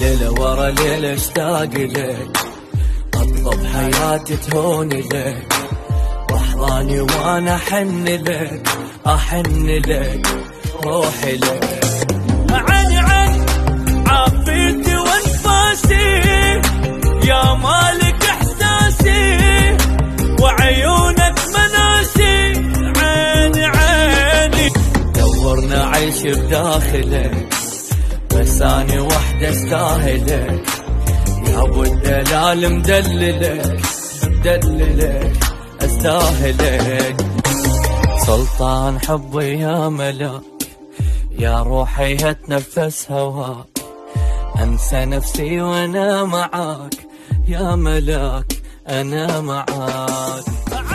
ليلة ورا ليلة اشتاق لك، اطلب حياتي تهون لك، واحضاني وانا احن لك، احن لك، روحي لك. عيني عن عافيتي وانفاسي، يا مالك احساسي، وعيونك مناسي. عيني عيني دورنا عيش بداخلك، بس اني وحدة استاهلك، يا ابو الدلال مدللك، دللك استاهلك. سلطان حبي يا ملاك، يا روحي هتنفس هواك، انسى نفسي وانا معاك، يا ملاك انا معاك.